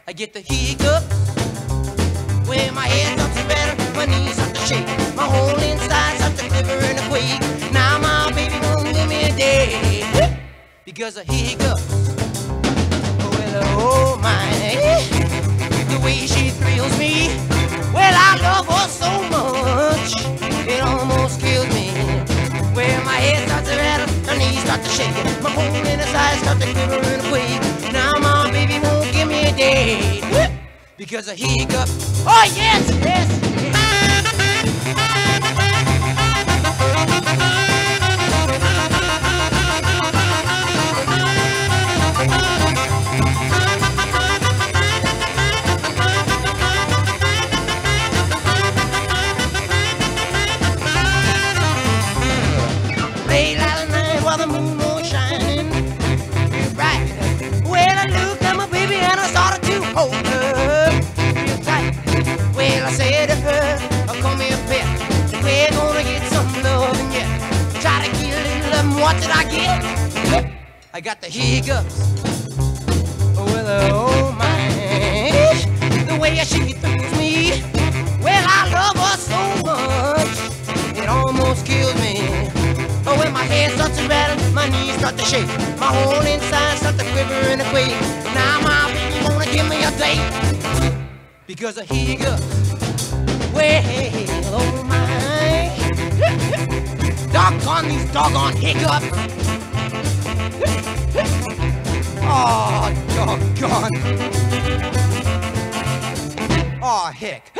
I get the hiccup when my head starts to rattle, my knees start to shake, my whole inside starts to quiver and a quake. Now my baby won't give me a day because of hiccup. Well, oh my, the way she thrills me. Well, I love her so much, it almost kills me. Well, my head starts to rattle, my knees start to shake, my whole inside starts to quiver and a quake. Now my baby won't give me a day because of hiccup. Oh yes, yes. Late last night while the moon was shining bright, well I looked at my baby and I started to hold her real tight. Well I said to her, oh, come here pet, we're gonna get some loving yet. Try to get a little of 'em, what did I get? I got the hiccups. Well oh my, the way she throws me. Well I love her so much, it almost kills me. Oh, when my head starts to rattle, my knees start to shake, my whole inside starts to quiver and a quake. Now my baby wanna give me a date because of hiccups. Well, oh my, doggone these doggone hiccups. Oh, doggone. Oh, heck.